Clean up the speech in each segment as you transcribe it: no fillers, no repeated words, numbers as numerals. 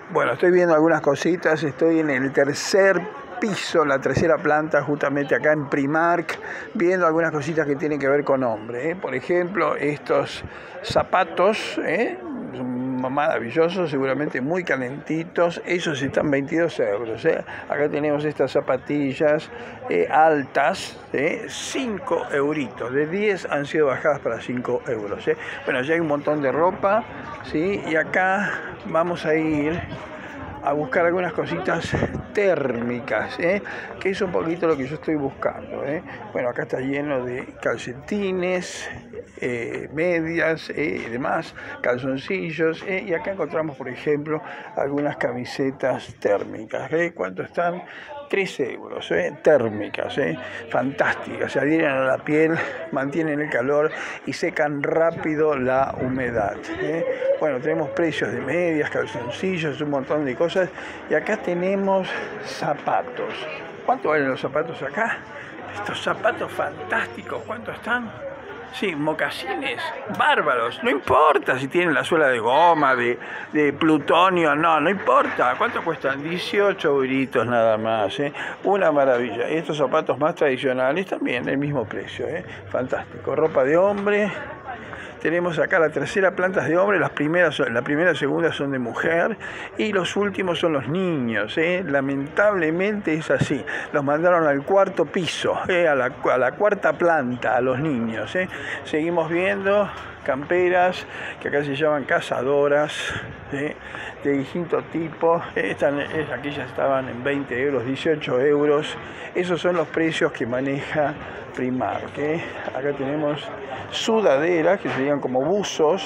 Bueno, estoy viendo algunas cositas, estoy en el tercer piso, la tercera planta, justamente acá en Primark, viendo algunas cositas que tienen que ver con hombre, ¿eh? Por ejemplo, estos zapatos, maravillosos, seguramente muy calentitos, esos están 22 euros, ¿eh? Acá tenemos estas zapatillas altas, 5 euritos, de 10 han sido bajadas para 5 euros, ¿eh? Bueno, ya hay un montón de ropa, ¿sí? Y acá vamos a ir a buscar algunas cositas térmicas, que es un poquito lo que yo estoy buscando. Bueno, acá está lleno de calcetines, medias y demás, calzoncillos, y acá encontramos, por ejemplo, algunas camisetas térmicas. ¿Cuánto están? 3 euros, térmicas, fantásticas, se adhieren a la piel, mantienen el calor y secan rápido la humedad. Bueno, tenemos precios de medias, calzoncillos, un montón de cosas, y acá tenemos zapatos. ¿Cuánto valen los zapatos acá? Estos zapatos fantásticos, ¿cuánto están? Sí, mocasines, bárbaros, no importa si tienen la suela de goma, de plutonio, no importa. ¿Cuánto cuestan? 18 euritos nada más, una maravilla. Y estos zapatos más tradicionales también, el mismo precio, fantástico. Ropa de hombre. Tenemos acá la tercera planta de hombre, la primera y segunda son de mujer y los últimos son los niños. Lamentablemente es así, los mandaron al cuarto piso, a la cuarta planta, a los niños. Seguimos viendo camperas que acá se llaman cazadoras, de distinto tipo. Aquellas estaban en 20 euros, 18 euros. Esos son los precios que maneja Primark. Acá tenemos sudaderas que serían como buzos,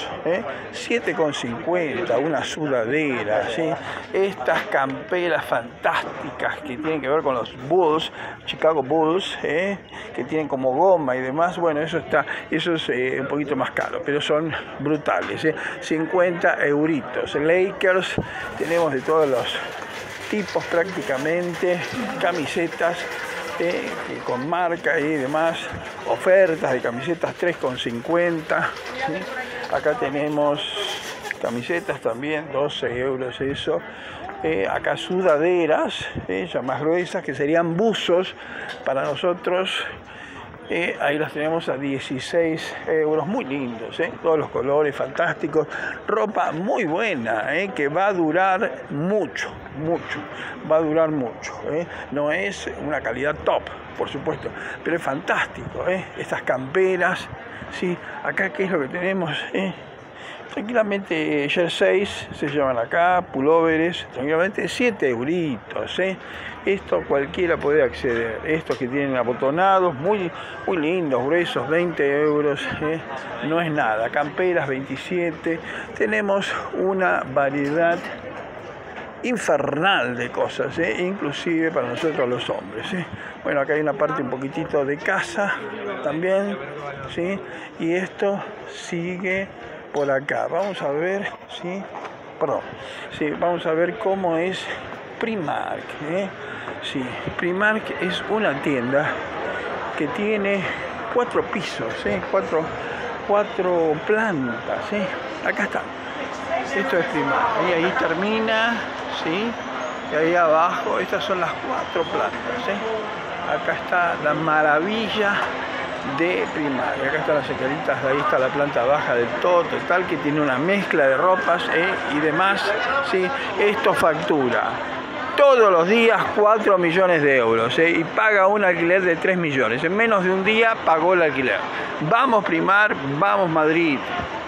7,50 una sudadera. Estas camperas fantásticas que tienen que ver con los Bulls, Chicago Bulls, que tienen como goma y demás. Bueno, eso es un poquito más caro, pero son brutales, 50 euritos. Lakers, tenemos de todos los tipos prácticamente, camisetas con marca y demás, ofertas de camisetas 3,50. Acá tenemos camisetas también, 12 euros eso. Acá sudaderas, ya más gruesas, que serían buzos para nosotros. Ahí las tenemos a 16 euros, muy lindos, todos los colores fantásticos, ropa muy buena, que va a durar mucho, va a durar mucho, no es una calidad top, por supuesto, pero es fantástico, estas camperas, ¿sí? Acá, ¿qué es lo que tenemos? Tranquilamente jerseys se llaman acá, pulóveres, tranquilamente 7 euritos, Esto cualquiera puede acceder. Estos que tienen abotonados, muy lindos, gruesos, 20 euros, no es nada. Camperas 27. Tenemos una variedad infernal de cosas, inclusive para nosotros los hombres. Bueno, acá hay una parte un poquitito de casa también, ¿sí? Y esto sigue por acá. Vamos a ver, vamos a ver cómo es Primark. Sí, Primark es una tienda que tiene 4 pisos, 4 plantas. Acá está. Esto es Primark. Y ahí termina, ¿sí? Y ahí abajo, estas son las 4 plantas. Acá está la maravilla de Primark. Acá están las secaritas, ahí está la planta baja del todo, total, que tiene una mezcla de ropas y demás. ¿Sí? Esto factura todos los días 4 millones de euros, y paga un alquiler de 3 millones. En menos de un día pagó el alquiler. Vamos Primark, vamos Madrid.